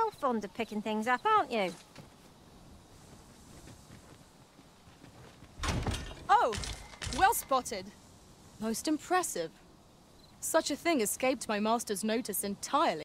You're fond of picking things up, aren't you? Oh, well spotted. Most impressive. Such a thing escaped my master's notice entirely.